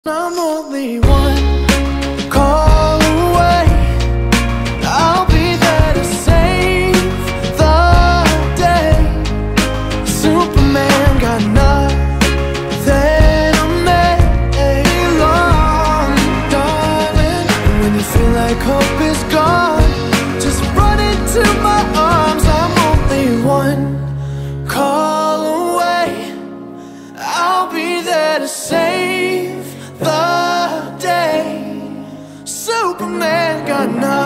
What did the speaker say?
I'm only one call away. I'll be there to save the day. Superman got nothing on me, long, darling. And when you feel like hope is gone, just run into my arms. I'm only one call away. I'll be there to save the day. Superman got nothing.